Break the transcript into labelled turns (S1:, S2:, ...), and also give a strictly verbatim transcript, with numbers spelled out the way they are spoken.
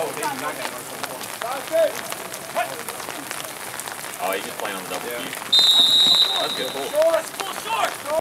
S1: Oh, he's just playing on the double
S2: yeah.
S1: key. That's good. Cool.